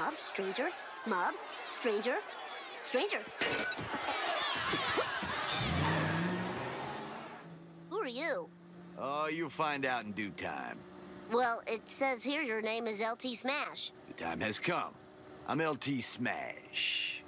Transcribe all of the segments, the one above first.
Mob, stranger, mob, stranger, stranger. Who are you? Oh, you'll find out in due time. Well, it says here your name is LT Smash. The time has come. I'm LT Smash.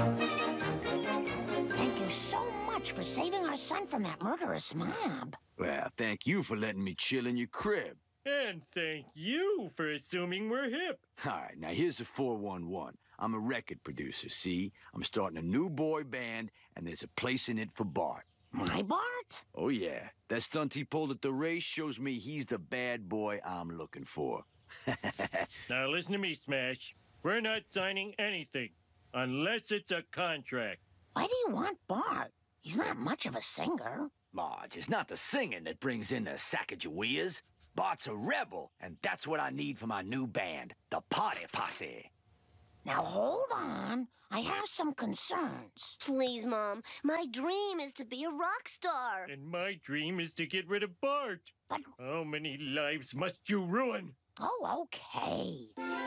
Thank you so much for saving our son from that murderous mob. Well, thank you for letting me chill in your crib. And thank you for assuming we're hip. All right, now here's the 411. I'm a record producer, see? I'm starting a new boy band, and there's a place in it for Bart. My Bart? Oh, yeah. That stunt he pulled at the race shows me he's the bad boy I'm looking for. Now listen to me, Smash. We're not signing anything unless it's a contract. Why do you want Bart? He's not much of a singer. Marge, it's not the singing that brings in the Sacagaweas. Bart's a rebel, and that's what I need for my new band, the Party Posse. Now hold on. I have some concerns. Please, Mom. My dream is to be a rock star. And my dream is to get rid of Bart. But... How many lives must you ruin? Oh, okay.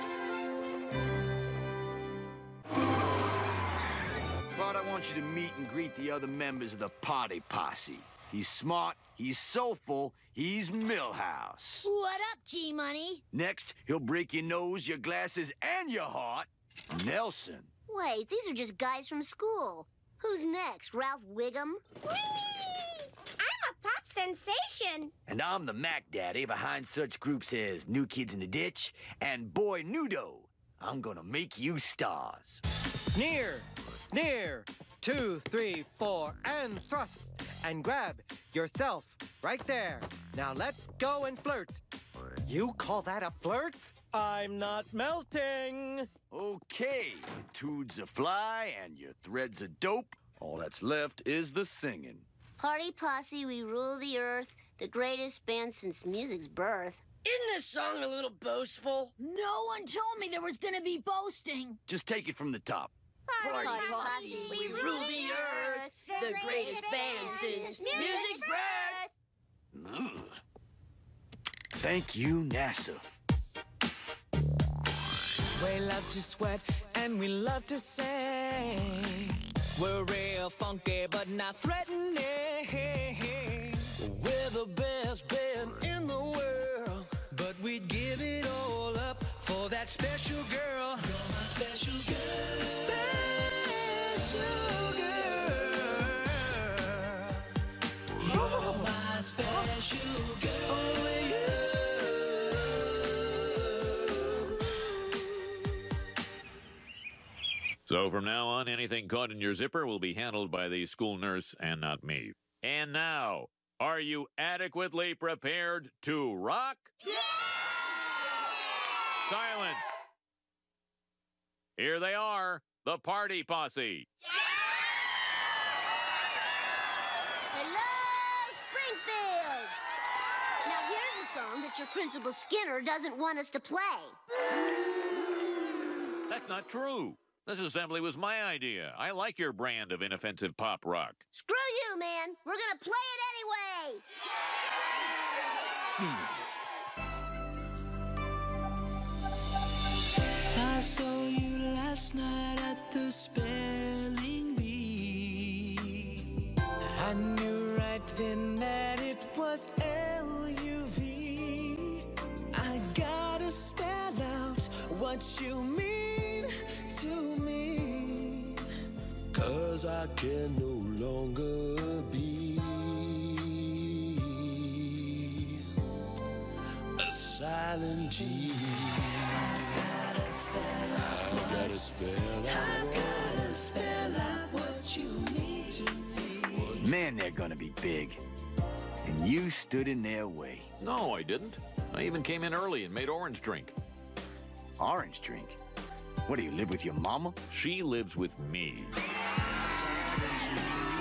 Bart, I want you to meet and greet the other members of the Party Posse. He's smart, he's soulful, he's Milhouse. What up, G-Money? Next, he'll break your nose, your glasses, and your heart. Nelson. Wait, these are just guys from school. Who's next, Ralph Wiggum? Whee! I'm a pop sensation. And I'm the Mac Daddy behind such groups as New Kids in the Ditch and Boy Nudo. I'm gonna make you stars. Near, near, 2, 3, 4, and thrust, and grab yourself right there. Now let go and flirt. You call that a flirt? I'm not melting. Okay, your tudes are fly and your threads are dope. All that's left is the singing. Party Posse, we rule the earth, the greatest band since music's birth. Isn't this song a little boastful? No one told me there was gonna be boasting. Just take it from the top. Party Posse, we rule the earth, the greatest band since music's birth. Ugh. Thank you, NASA. We love to sweat and we love to sing. We're real funky but not threatening. We're the best band in the world, but we'd give it all up for that special girl. You're my special girl. Special girl. You're my special girl. Only you. So from now on, anything caught in your zipper will be handled by the school nurse and not me. And now, are you adequately prepared to rock? Yeah! Silence! Here they are, the Party Posse. Hello, Springfield! Now here's a song that your Principal Skinner doesn't want us to play. That's not true. This assembly was my idea. I like your brand of inoffensive pop rock. Screw you, man. We're gonna play it anyway. I saw you last night at the spelling bee. I knew right then that it was L-U-V. I gotta spell out what you mean to me, 'cause I can no longer be a silent G. I gotta spell out what you mean to me. Man, they're gonna be big. And you stood in their way. No, I didn't. I even came in early and made orange drink. Orange drink? What, do you live with your mama? She lives with me.